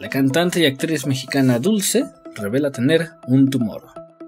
cantante y actriz mexicana Dulce revela tener un tumor.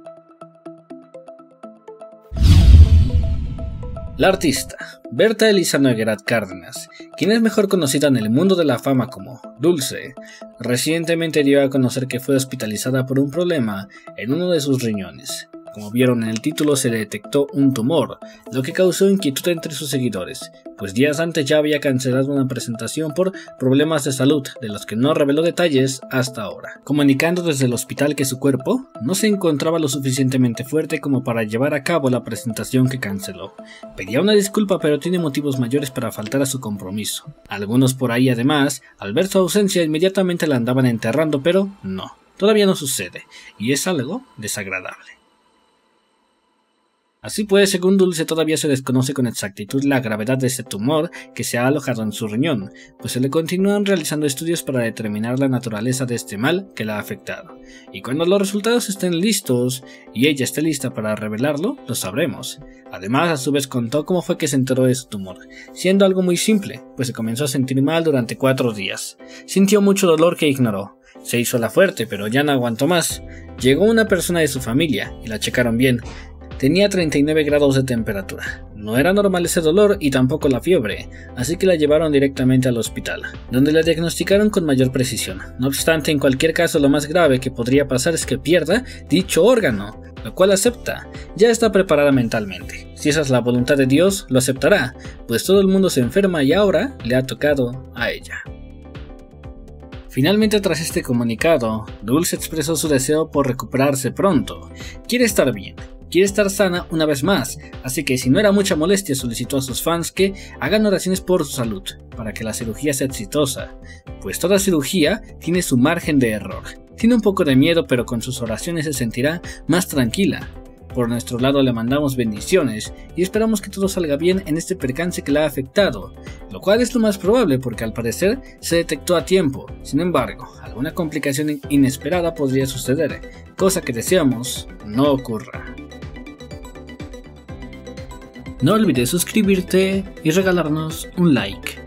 La artista Berta Elisa Noguerat Cárdenas, quien es mejor conocida en el mundo de la fama como Dulce, recientemente dio a conocer que fue hospitalizada por un problema en uno de sus riñones. Como vieron en el título, se le detectó un tumor, lo que causó inquietud entre sus seguidores, pues días antes ya había cancelado una presentación por problemas de salud, de los que no reveló detalles hasta ahora, comunicando desde el hospital que su cuerpo no se encontraba lo suficientemente fuerte como para llevar a cabo la presentación que canceló. Pedía una disculpa, pero tiene motivos mayores para faltar a su compromiso. Algunos por ahí además, al ver su ausencia, inmediatamente la andaban enterrando, pero no, todavía no sucede, y es algo desagradable. Así pues, según Dulce, todavía se desconoce con exactitud la gravedad de este tumor que se ha alojado en su riñón, pues se le continúan realizando estudios para determinar la naturaleza de este mal que la ha afectado. Y cuando los resultados estén listos y ella esté lista para revelarlo, lo sabremos. Además, a su vez contó cómo fue que se enteró de su tumor, siendo algo muy simple, pues se comenzó a sentir mal durante 4 días. Sintió mucho dolor que ignoró. Se hizo la fuerte, pero ya no aguantó más. Llegó una persona de su familia y la checaron bien. Tenía 39 grados de temperatura. No era normal ese dolor y tampoco la fiebre, así que la llevaron directamente al hospital, donde la diagnosticaron con mayor precisión. No obstante, en cualquier caso, lo más grave que podría pasar es que pierda dicho órgano, lo cual acepta. Ya está preparada mentalmente. Si esa es la voluntad de Dios, lo aceptará, pues todo el mundo se enferma y ahora le ha tocado a ella. Finalmente, tras este comunicado, Dulce expresó su deseo por recuperarse pronto. Quiere estar bien. Quiere estar sana una vez más, así que si no era mucha molestia solicitó a sus fans que hagan oraciones por su salud, para que la cirugía sea exitosa, pues toda cirugía tiene su margen de error. Tiene un poco de miedo, pero con sus oraciones se sentirá más tranquila. Por nuestro lado le mandamos bendiciones y esperamos que todo salga bien en este percance que la ha afectado, lo cual es lo más probable porque al parecer se detectó a tiempo. Sin embargo, alguna complicación inesperada podría suceder, cosa que deseamos no ocurra. No olvides suscribirte y regalarnos un like.